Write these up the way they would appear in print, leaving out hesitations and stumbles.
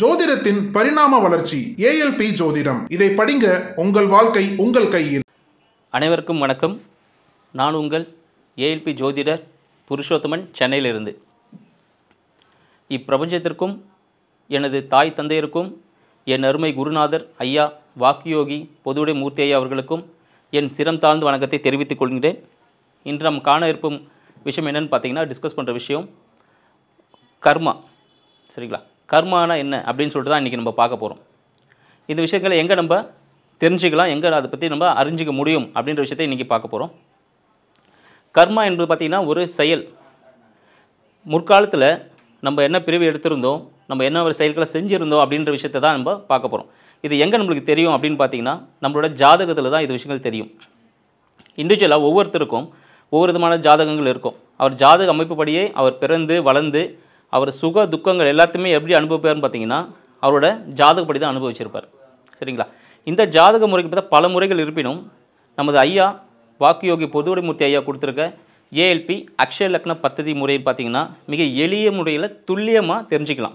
ஜோதிடத்தின் பரிணாம வளர்ச்சி ஏஎல்பி ஜோதிடம். இதை படிங்க, உங்கள் வாழ்க்கை உங்கள் கையில். அனைவருக்கும் வணக்கம். நான் உங்கள் ஏஎல்பி ஜோதிடர் புருஷோத்தமன், சென்னையிலிருந்து. இப்பிரபஞ்சத்திற்கும் எனது தாய் தந்தையருக்கும் என் அருமை குருநாதர் ஐயா வாக்கியோகி பொதுவுடை மூர்த்தி ஐயா அவர்களுக்கும் என் சிரம் தாழ்ந்த வணக்கத்தை தெரிவித்துக் கொள்கிறேன். இன்று நாம் காண இருக்கும் விஷயம் என்னென்னு பார்த்தீங்கன்னா, டிஸ்கஸ் பண்ணுற விஷயம் கர்மா. சரிங்களா? கர்மானா என்ன அப்படின்னு சொல்லிட்டு தான் இன்றைக்கி நம்ம பார்க்க போகிறோம். இந்த விஷயங்களை எங்கே நம்ம தெரிஞ்சுக்கலாம், எங்கே அதை பற்றி நம்ம அறிஞ்சிக்க முடியும் அப்படின்ற விஷயத்தை இன்றைக்கி பார்க்க போகிறோம். கர்மா என்பது பார்த்திங்கன்னா ஒரு செயல். முற்காலத்தில் நம்ம என்ன பிரிவு எடுத்திருந்தோம், நம்ம என்ன ஒரு செயல்களை செஞ்சுருந்தோம் அப்படின்ற விஷயத்தை தான் நம்ம பார்க்க போகிறோம். இது எங்கே நம்மளுக்கு தெரியும் அப்படின்னு பார்த்திங்கன்னா, நம்மளோட ஜாதகத்தில் தான் இது விஷயங்கள் தெரியும். இண்டிவிஜுவலாக ஒவ்வொருத்தருக்கும் ஒவ்வொரு விதமான ஜாதகங்கள் இருக்கும். அவர் ஜாதக அமைப்புப்படியே அவர் பிறந்து வளர்ந்து அவர் சுக துக்கங்கள் எல்லாத்தையுமே எப்படி அனுபவிப்பார்னு பார்த்தீங்கன்னா, அவரோட ஜாதகப்படி தான் அனுபவிச்சிருப்பார். சரிங்களா? இந்த ஜாதக முறைக்கு பார்த்தா பல முறைகள் இருப்பினும், நமது ஐயா வாக்கியோகி பொதுவுடை மூர்த்தி ஐயா கொடுத்துருக்க ஏஎல்பி அக்ஷய லக்ன பத்ததி முறைன்னு பார்த்தீங்கன்னா, மிக எளிய முறையில் துல்லியமாக தெரிஞ்சுக்கலாம்.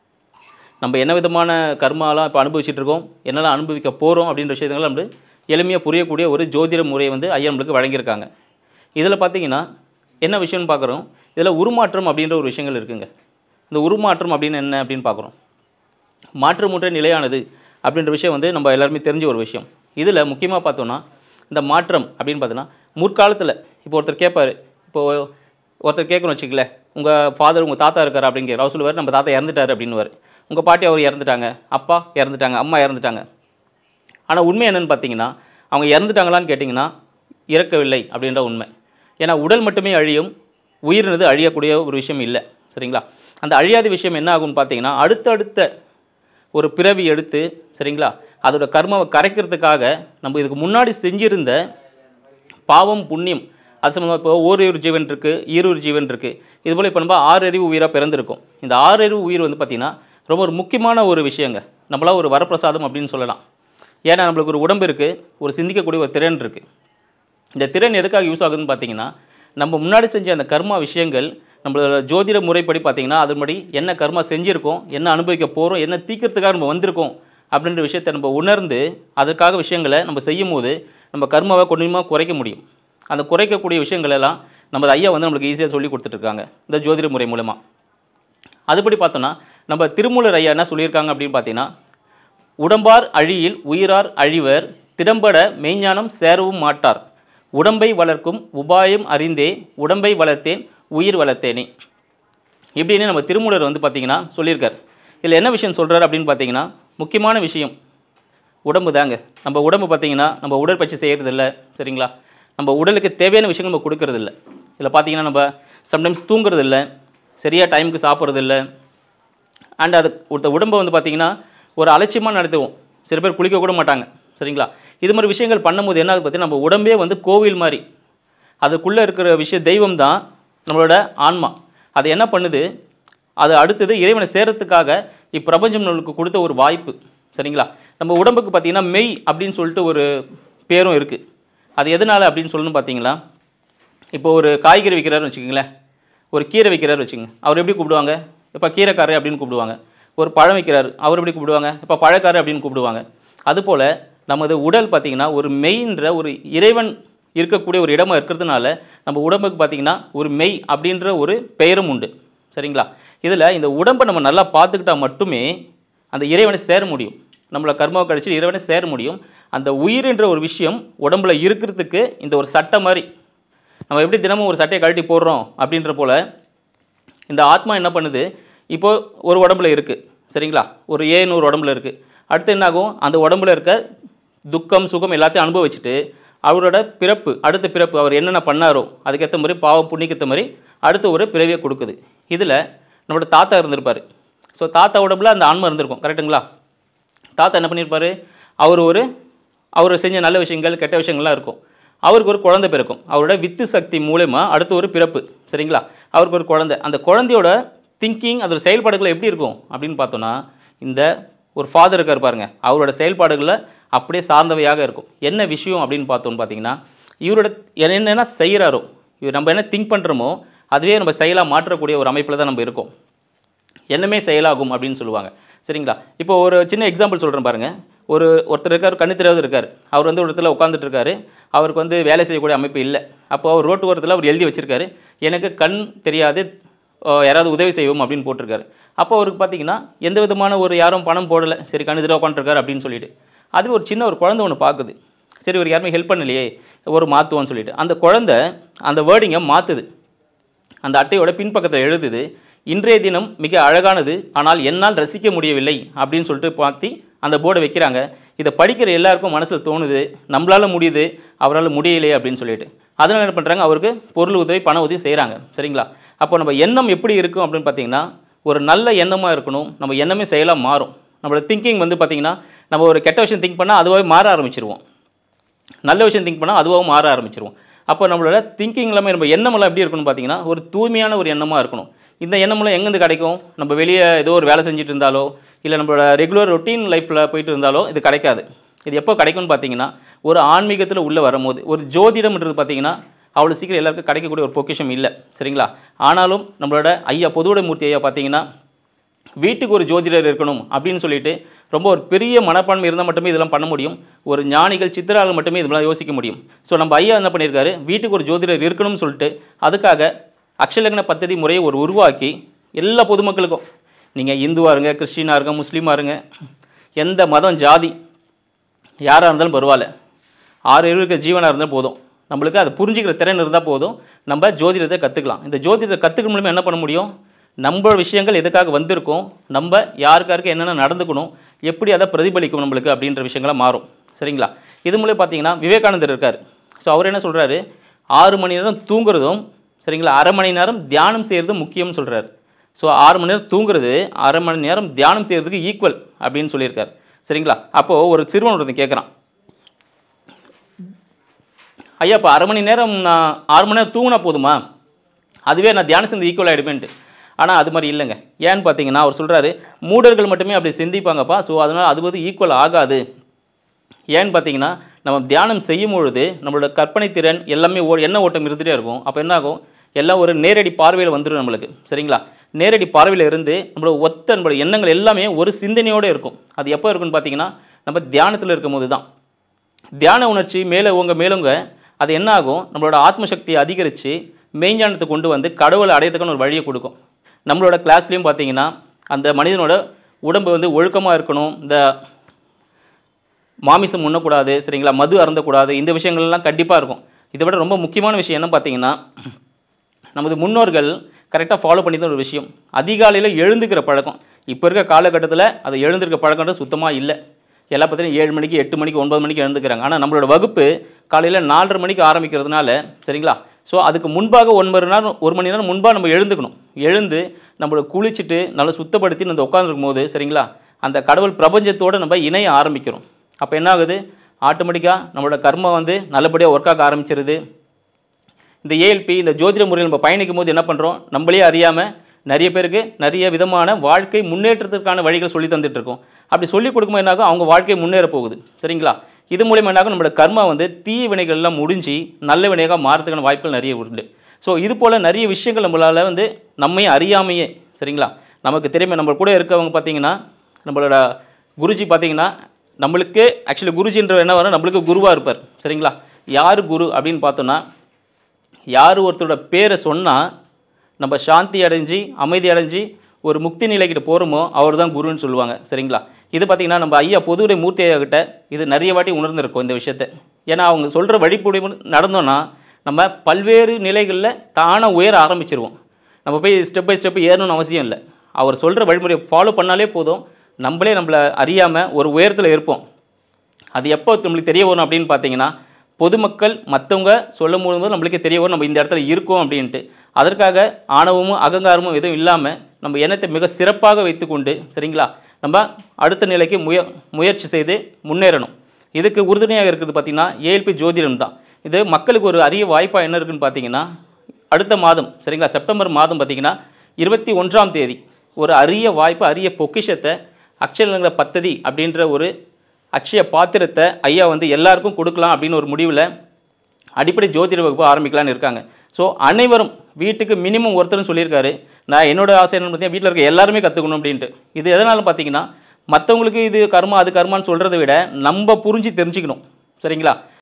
நம்ம என்ன விதமான கர்மாலாம் இப்போ அனுபவிச்சுட்டு இருக்கோம், என்னெல்லாம் அனுபவிக்க போகிறோம் அப்படின்ற விஷயங்கள் நம்ம எளிமையாக புரியக்கூடிய ஒரு ஜோதிட முறையை ஐயா நம்மளுக்கு வழங்கியிருக்காங்க. இதில் பார்த்தீங்கன்னா என்ன விஷயம்னு பார்க்குறோம், இதில் உருமாற்றம் அப்படின்ற ஒரு விஷயங்கள் இருக்குங்க. இந்த உருமாற்றம் அப்படின்னு என்ன அப்படின்னு பார்க்குறோம். மாற்றமுற்ற நிலையானது அப்படின்ற விஷயம் நம்ம எல்லாருமே தெரிஞ்ச ஒரு விஷயம். இதில் முக்கியமாக பார்த்தோன்னா, இந்த மாற்றம் அப்படின்னு பார்த்தோன்னா, முற்காலத்தில் இப்போ ஒருத்தர் கேட்பார், இப்போது ஒருத்தர் கேட்கணும்னு வச்சுக்கல, உங்கள் ஃபாதர் உங்கள் தாத்தா இருக்கார் அப்படின்னு கேட்குற அவர் சொல்லுவார், நம்ம தாத்தா இறந்துட்டார் அப்படின்னுவார். உங்கள் பாட்டி அவர் இறந்துட்டாங்க, அப்பா இறந்துட்டாங்க, அம்மா இறந்துட்டாங்க. ஆனால் உண்மை என்னென்னு பார்த்தீங்கன்னா, அவங்க இறந்துட்டாங்களான்னு கேட்டிங்கன்னா இறக்கவில்லை அப்படின்ற உண்மை. ஏன்னா உடல் மட்டுமே அழியும், உயிரினது அழியக்கூடிய ஒரு விஷயம் இல்லை. சரிங்களா? அந்த அழியாத விஷயம் என்ன ஆகும்னு பார்த்தீங்கன்னா, அடுத்தடுத்த ஒரு பிறவி எடுத்து, சரிங்களா, அதோட கர்மாவை கரைக்கிறதுக்காக நம்ம இதுக்கு முன்னாடி செஞ்சிருந்த பாவம் புண்ணியம் அது சம்மந்தமாக இப்போ ஓரிரு ஜீவன் இருக்குது, ஈரொரு ஜீவன் இருக்குது. இதுபோல் இப்போ நம்ம 6 அறிவு உயிராக பிறந்திருக்கும். இந்த 6 அறிவு உயிர் பார்த்திங்கன்னா ரொம்ப ஒரு முக்கியமான ஒரு விஷயங்க. நம்மளாம் ஒரு வரப்பிரசாதம் அப்படின்னு சொல்லலாம். ஏன்னா நம்மளுக்கு ஒரு உடம்பு இருக்குது, ஒரு சிந்திக்கக்கூடிய ஒரு திறன் இருக்குது. இந்த திறன் எதுக்காக யூஸ் ஆகுதுன்னு பார்த்தீங்கன்னா, நம்ம முன்னாடி செஞ்ச அந்த கர்மா விஷயங்கள் நம்மளோட ஜோதிட முறைப்படி பார்த்திங்கன்னா, அதன்படி என்ன கர்மா செஞ்சுருக்கோம், என்ன அனுபவிக்க போகிறோம், என்ன தீக்கிறதுக்காக நம்ம வந்திருக்கோம் அப்படின்ற விஷயத்தை நம்ம உணர்ந்து அதற்காக விஷயங்களை நம்ம செய்யும் போது நம்ம கர்மாவை கொஞ்சமாக குறைக்க முடியும். அந்த குறைக்கக்கூடிய விஷயங்களெல்லாம் நம்ம ஐயா நம்மளுக்கு ஈஸியாக சொல்லி கொடுத்துட்ருக்காங்க இந்த ஜோதிட முறை மூலமாக. அதுபடி பார்த்தோன்னா, நம்ம திருமூலர் ஐயா என்ன சொல்லியிருக்காங்க அப்படின்னு பார்த்தீங்கன்னா, உடம்பார் அழியில் உயிரார் அழிவர், திடம்பட மெய்ஞானம் சேரவும் மாட்டார், உடம்பை வளர்க்கும் உபாயம் அறிந்தே உடம்பை வளர்த்தேன் உயிர் வளர்த்தேனே இப்படின்னு நம்ம திருமூலர் பார்த்திங்கன்னா சொல்லியிருக்கார். இதில் என்ன விஷயம் சொல்கிறார் அப்படின்னு பார்த்தீங்கன்னா, முக்கியமான விஷயம் உடம்பு தாங்க. நம்ம உடம்பு பார்த்திங்கன்னா நம்ம உடற்பயிற்சி செய்கிறதில்ல. சரிங்களா? நம்ம உடலுக்கு தேவையான விஷயங்கள் நம்ம கொடுக்கறதில்ல. இதில் பார்த்திங்கன்னா நம்ம சம்டைம்ஸ் தூங்குறதில்ல, சரியாக டைமுக்கு சாப்பிட்றதில்ல. அண்ட் அது உடம்பை பார்த்திங்கன்னா ஒரு அலட்சியமாக நடத்துவோம். சில பேர் குளிக்க கூட மாட்டாங்க. சரிங்களா? இது மாதிரி விஷயங்கள் பண்ணும்போது என்ன ஆகுது பார்த்தீங்கன்னா, நம்ம உடம்பே கோவில் மாதிரி. அதுக்குள்ளே இருக்கிற விஷயம் தெய்வம் தான் நம்மளோட ஆன்மா. அது என்ன பண்ணுது, அது அடுத்தது இறைவனை சேரத்துக்காக இப்பிரபஞ்சம் நம்மளுக்கு கொடுத்த ஒரு வாய்ப்பு. சரிங்களா? நம்ம உடம்புக்கு பார்த்திங்கன்னா மெய் அப்படின்னு சொல்லிட்டு ஒரு பேரும் இருக்குது. அது எதனால் அப்படின்னு சொல்லணும்னு பார்த்தீங்களா, இப்போ ஒரு காய்கறி விற்கிறாருன்னு வச்சுக்கோங்களேன், ஒரு கீரை விற்கிறாரு வச்சுக்கோங்க, அவர் எப்படி கூப்பிடுவாங்க, இப்போ கீரைக்காரர் அப்படின்னு கூப்பிடுவாங்க. ஒரு பழம் விற்கிறாரு, அவர் எப்படி கூப்பிடுவாங்க, இப்போ பழக்காரர் அப்படின்னு கூப்பிடுவாங்க. அதுபோல் நமது உடல் பார்த்திங்கன்னா ஒரு மெய்ன்ற ஒரு இறைவன் இருக்கக்கூடிய ஒரு இடமா இருக்கிறதுனால நம்ம உடம்புக்கு பார்த்திங்கன்னா ஒரு மெய் அப்படின்ற ஒரு பெயரும் உண்டு. சரிங்களா? இதில் இந்த உடம்பை நம்ம நல்லா பார்த்துக்கிட்டால் மட்டுமே அந்த இறைவனை சேர முடியும். நம்மளை கர்மாவை கழிச்சு இறைவனை சேர முடியும். அந்த உயிர்ன்ற ஒரு விஷயம் உடம்புல இருக்கிறதுக்கு இந்த ஒரு சட்டை மாதிரி, நம்ம எப்படி தினமும் ஒரு சட்டையை கழட்டி போடுறோம் அப்படின்ற போல் இந்த ஆத்மா என்ன பண்ணுது, இப்போது ஒரு உடம்புல இருக்குது. சரிங்களா? ஒரு 700 உடம்புல இருக்குது. அடுத்து என்னாகும், அந்த உடம்புல இருக்க துக்கம் சுகம் எல்லாத்தையும் அனுபவிச்சுட்டு அவரோட பிறப்பு, அடுத்த பிறப்பு அவர் என்னென்ன பண்ணாரோ அதுக்கேற்ற மாதிரி பாவம் புண்ணியக்கேற்ற மாதிரி அடுத்த ஒரு பிறவியை கொடுக்குது. இதில் நம்மளோட தாத்தா இருந்திருப்பார். ஸோ தாத்தா உடம்புல அந்த ஆன்மா இருந்திருக்கும். கரெக்டுங்களா? தாத்தா என்ன பண்ணியிருப்பார், அவர் செஞ்ச நல்ல விஷயங்கள் கெட்ட விஷயங்கள்லாம் இருக்கும். அவருக்கு ஒரு குழந்தை பிறக்கும். அவரோட வித்து சக்தி மூலமா அடுத்த ஒரு பிறப்பு. சரிங்களா? அவருக்கு ஒரு குழந்தை. அந்த குழந்தையோட திங்கிங், அதோட செயல்பாடுகள் எப்படி இருக்கும் அப்படின்னு பார்த்தோன்னா, இந்த ஒரு ஃபாதர் இருக்கார் பாருங்க, அவரோட செயல்பாடுகளில் அப்படியே சார்ந்தவையாக இருக்கும். என்ன விஷயம் அப்படின்னு பார்த்தோன்னு பார்த்தீங்கன்னா, இவரோட என்னென்ன செய்கிறாரோ, இவர் நம்ம என்ன திங்க் பண்ணுறோமோ அதுவே நம்ம செயலாக மாற்றக்கூடிய ஒரு அமைப்பில் தான் நம்ம இருக்கோம். எண்ணமே செயலாகும் அப்படின்னு சொல்லுவாங்க. சரிங்களா? இப்போ ஒரு சின்ன எக்ஸாம்பிள் சொல்கிறேன் பாருங்கள். ஒருத்தர் இருக்கார், கண்ணு தெரியாதவர் இருக்கார். அவர் வந்து ஒரு இடத்துல உட்காந்துட்டு இருக்காரு. அவருக்கு வந்து வேலை செய்யக்கூடிய அமைப்பு இல்லை. அப்போ அவர் ரோட்டு ஓரத்தில் அவர் எழுதி வச்சிருக்காரு, எனக்கு கண் தெரியாது, யாராவது உதவி செய்வோம் அப்படின்னு போட்டிருக்காரு. அப்போ அவருக்கு பார்த்தீங்கன்னா எந்த விதமான யாரும் பணம் போடலை. சரி, கண்ணு தெரியாத உட்காந்துருக்காரு அப்படின்னு சொல்லிட்டு. அதுவே ஒரு சின்ன குழந்தை ஒன்று பார்க்குது. சரி, ஒரு யாருமே ஹெல்ப் பண்ணலையே, மாற்றுவோன்னு சொல்லிட்டு அந்த குழந்தை அந்த வேர்டிங்கை மாற்றுது. அந்த அட்டையோட பின்பக்கத்தில் எழுதுது, இன்றைய தினம் மிக அழகானது, ஆனால் என்னால் ரசிக்க முடியவில்லை அப்படின்னு சொல்லிட்டு பார்த்து அந்த போர்டை வைக்கிறாங்க. இதை படிக்கிற எல்லாருக்கும் மனசில் தோணுது, நம்மளால் முடியுது, அவரால் முடியலையே அப்படின்னு சொல்லிட்டு. அதனால் என்ன பண்ணுறாங்க, அவருக்கு பொருள் உதவி, பண உதவி செய்கிறாங்க. சரிங்களா? அப்போ நம்ம எண்ணம் எப்படி இருக்கும் அப்படின்னு பார்த்தீங்கன்னா, ஒரு நல்ல எண்ணமாக இருக்கணும். நம்ம எண்ணமே செயலாக மாறும். நம்மளோட திங்கிங் வந்து பார்த்திங்கன்னா, நம்ம ஒரு கெட்ட விஷயம் திங்க் பண்ணால் அதுவாகவே மாற ஆரம்பிச்சிருவோம். நல்ல விஷயம் திங்க் பண்ணால் அதுவாகவும் மாற ஆரம்பிச்சிருவோம். அப்போ நம்மளோட திங்கிங் எல்லாமே, நம்ம எண்ணமெல்லாம் எப்படி இருக்கணும்னு பார்த்தீங்கன்னா, ஒரு தூய்மையான ஒரு எண்ணமாக இருக்கணும். இந்த எண்ணமெல்லாம் எங்கேருந்து கிடைக்கும்? நம்ம வெளியே ஏதோ ஒரு வேலை செஞ்சுட்டு இருந்தாலோ, இல்லை நம்மளோட ரெகுலர் ரொட்டீன் லைஃப்பில் போயிட்டு இருந்தாலோ இது கிடைக்காது. இது எப்போ கிடைக்கும்னு பார்த்தீங்கன்னா, ஒரு ஆன்மீகத்தில் உள்ளே வரும்போது. ஒரு ஜோதிடம்ன்றது பார்த்தீங்கன்னா அவ்வளோ சீக்கிரம் எல்லாருக்கும் கிடைக்கக்கூடிய ஒரு பொக்கிஷம் இல்லை. சரிங்களா? ஆனாலும் நம்மளோட ஐயா பொதுவுடை மூர்த்தி ஐயா பார்த்தீங்கன்னா, வீட்டுக்கு ஒரு ஜோதிடர் இருக்கணும் அப்படின்னு சொல்லிட்டு ரொம்ப ஒரு பெரிய மனப்பான்மை இருந்தால் மட்டுமே இதெல்லாம் பண்ண முடியும். ஒரு ஞானிகள், சித்தரால் மட்டுமே இதெல்லாம் யோசிக்க முடியும். ஸோ நம்ம ஐயா என்ன பண்ணியிருக்காரு, வீட்டுக்கு ஒரு ஜோதிடர் இருக்கணும்னு சொல்லிட்டு அதுக்காக அக்ஷலக்ன பദ്ധதி முறையை உருவாக்கி எல்லா பொதுமக்களுக்கும், நீங்கள் இந்துவாக இருங்க, கிறிஸ்டினாக இருங்க, முஸ்லீமாக இருங்க, எந்த மதம் ஜாதி யாராக இருந்தாலும் பரவாயில்ல, 6 இருக்க ஜீவனாக இருந்தால் போதும், நம்மளுக்கு அதை புரிஞ்சிக்கிற திறன் இருந்தால் போதும், நம்ம ஜோதிடத்தை கற்றுக்கலாம். இந்த ஜோதிடத்தை கற்றுக்க மூலமாக என்ன பண்ண முடியும், நம்ம விஷயங்கள் எதுக்காக வந்திருக்கோம், நம்ம யாருக்காருக்கு என்னென்ன நடந்துக்கணும், எப்படி அதை பிரதிபலிக்கும் நம்மளுக்கு அப்படின்ற விஷயங்களாக மாறும். சரிங்களா? இது மூலம் பார்த்தீங்கன்னா விவேகானந்தர் இருக்கார். ஸோ அவர் என்ன சொல்கிறாரு, 6 மணி நேரம் தூங்குறதும் சரிங்களா, 1/2 மணி நேரம் தியானம் செய்கிறதும் முக்கியம்னு சொல்கிறார். ஸோ 6 மணி நேரம் தூங்குறது 1/2 மணி நேரம் தியானம் செய்கிறதுக்கு ஈக்குவல் அப்படின்னு சொல்லியிருக்கார். சரிங்களா? அப்போது ஒரு சிறுவன் ஒருத்தன் கேட்குறான், ஐயா இப்போ 1/2 மணி நேரம் நான் 6 மணி நேரம் தூங்கினா போதுமா, அதுவே நான் தியானம் செஞ்சு ஈக்குவல் ஆகிடுமேன்ட்டு. ஆனால் அது மாதிரி இல்லைங்க. ஏன்னு பார்த்தீங்கன்னா அவர் சொல்கிறாரு, மூடர்கள் மட்டுமே அப்படி சிந்திப்பாங்கப்பா, ஸோ அதனால் அது வந்து ஈக்குவல் ஆகாது. ஏன்னு பார்த்தீங்கன்னா நம்ம தியானம் செய்யும் பொழுது நம்மளோட கற்பனை திறன் எல்லாமே எண்ண ஓட்டம் இருந்துகிட்டே இருக்கும். அப்போ என்ன ஆகும், எல்லாம் ஒரு நேரடி பார்வையில் வந்துடும் நம்மளுக்கு. சரிங்களா? நேரடி பார்வையில் இருந்து நம்மளோட எண்ணங்கள் எல்லாமே ஒரு சிந்தனையோடு இருக்கும். அது எப்போ இருக்குன்னு பார்த்தீங்கன்னா நம்ம தியானத்தில் இருக்கும் போது தான். தியான உணர்ச்சி மேலோங்க அது என்ன ஆகும், நம்மளோட ஆத்மசக்தியை அதிகரித்து மெய்ஞானத்தை கொண்டு வந்து கடவுளை அடையத்துக்கான ஒரு வழியை கொடுக்கும். நம்மளோட கிளாஸ்லேயும் பார்த்தீங்கன்னா அந்த மனிதனோட உடம்பு வந்து ஒழுக்கமாக இருக்கணும், இந்த மாமிசம் உண்ணக்கூடாது, சரிங்களா, மது அருந்தக்கூடாது, இந்த விஷயங்கள்லாம் கண்டிப்பாக இருக்கும். இதை விட ரொம்ப முக்கியமான விஷயம் என்ன பார்த்தீங்கன்னா, நமது முன்னோர்கள் கரெக்டாக ஃபாலோ பண்ணி தான் ஒரு விஷயம், அதிகாலையில் எழுந்துக்கிற பழக்கம். இப்போ இருக்க காலகட்டத்தில் அதை எழுந்திருக்க பழக்கம்ன்றது சுத்தமாக இல்லை. எல்லா பார்த்தீங்கன்னா 7 மணிக்கு, 8 மணிக்கு, 9 மணிக்கு எழுந்துக்கிறாங்க. ஆனால் நம்மளோட வகுப்பு காலையில் 4:30 மணிக்கு ஆரம்பிக்கிறதுனால சரிங்களா, ஸோ அதுக்கு முன்பாக 1 மணி நேரம் முன்பாக நம்ம எழுந்துக்கணும். எழுந்து நம்மளை குளிச்சுட்டு நல்லா சுத்தப்படுத்தி நம்ம உட்காந்துருக்கும் போது சரிங்களா, அந்த கடவுள் பிரபஞ்சத்தோடு நம்ம இணைய ஆரம்பிக்கிறோம். அப்போ என்ன ஆகுது, ஆட்டோமேட்டிக்காக நம்மளோட கர்மம் வந்து நல்லபடியாக ஒர்க் ஆக ஆரம்பிச்சிருது. இந்த ஏஎல்பி, இந்த ஜோதிட முறையில் நம்ம பயணிக்கும் போது என்ன பண்ணுறோம், நம்மளே அறியாமல் நிறைய பேருக்கு நிறைய விதமான வாழ்க்கை முன்னேற்றத்திற்கான வழிகள் சொல்லி தந்துட்டுருக்கோம். அப்படி சொல்லிக் கொடுக்கும்போது என்னாகும், அவங்க வாழ்க்கை முன்னேற போகுது. சரிங்களா? இது மூலிமா என்னாகும், நம்மளோட கர்மா வந்து தீய வினைகள்லாம் முடிஞ்சு நல்ல வினையாக மாறதுக்கான வாய்ப்புகள் நிறைய உண்டு. ஸோ இது போல் நிறைய விஷயங்கள் நம்மளால் வந்து நம்மையே அறியாமையே சரிங்களா, நமக்கு தெரியுமே. நம்ம கூட இருக்கவங்க பார்த்திங்கன்னா, நம்மளோட குருஜி பார்த்திங்கன்னா, நம்மளுக்கு ஆக்சுவலி குருஜின்ற என்ன வரும், நம்மளுக்கு குருவாக இருப்பார். சரிங்களா? யார் குரு அப்படின்னு பார்த்தோன்னா, யார் ஒருத்தரோட பேரை சொன்னால் நம்ம சாந்தி அடைஞ்சு அமைதி அடைஞ்சு ஒரு முக்தி நிலைக்கிட்ட போகிறோமோ அவர் தான் குருன்னு சொல்லுவாங்க. சரிங்களா? இது பார்த்திங்கன்னா நம்ம ஐயா பொதுவுடை மூர்த்தி ஐயா கிட்ட இது நிறைய வாட்டி உணர்ந்திருக்கோம் இந்த விஷயத்தை. ஏன்னா அவங்க சொல்கிற வழிபடி நடந்தோன்னா நம்ம பல்வேறு நிலைகளில் தானாக உயர ஆரம்பிச்சிருவோம். நம்ம போய் ஸ்டெப் பை ஸ்டெப் ஏறணும்னு அவசியம் இல்லை. அவர் சொல்கிற வழிமுறையை ஃபாலோ பண்ணாலே போதும், நம்மளை அறியாமல் ஒரு உயரத்தில் இருப்போம். அது எப்போ நம்மளுக்கு தெரிய வரும் அப்படின்னு பார்த்தீங்கன்னா, பொதுமக்கள் மற்றவங்க சொல்லும் போது நம்மளுக்கே தெரிய வரும் நம்ம இந்த இடத்துல இருக்கோம் அப்படின்ட்டு. அதற்காக ஆணவமும் அகங்காரமும் எதுவும் இல்லாமல் நம்ம எண்ணத்தை மிக சிறப்பாக வைத்துக்கொண்டு சரிங்களா, நம்ம அடுத்த நிலைக்கு முயற்சி செய்து முன்னேறணும். இதுக்கு உறுதுணையாக இருக்கிறது பார்த்திங்கன்னா ஏஎல்பி ஜோதிடம் தான். இது மக்களுக்கு ஒரு அரிய வாய்ப்பாக என்ன இருக்குதுன்னு பார்த்தீங்கன்னா, அடுத்த மாதம் சரிங்களா, செப்டம்பர் மாதம் பார்த்திங்கன்னா 21ஆம் தேதி ஒரு அரிய வாய்ப்பு, அரிய பொக்கிஷத்தை அக்ஷலக்ன பத்ததி அப்படின்ற ஒரு அக்ஷய பாத்திரத்தை ஐயா வந்து எல்லாருக்கும் கொடுக்கலாம் அப்படின்னு ஒரு முடிவில் அடிப்படை ஜோதிட வகுப்பு ஆரம்பிக்கலான்னு இருக்காங்க. ஸோ அனைவரும் வீட்டுக்கு மினிமம் ஒருத்தரும் சொல்லியிருக்காரு, நான் என்னோட ஆசை என்னன்னு பார்த்தீங்கன்னா வீட்டில் இருக்க எல்லாருமே கற்றுக்கணும் அப்படின்ட்டு. இது எதனாலும் பார்த்தீங்கன்னா மற்றவங்களுக்கு இது கர்மா அது கர்மான்னு சொல்கிறத விட நம்ம புரிஞ்சு தெரிஞ்சுக்கணும். சரிங்களா?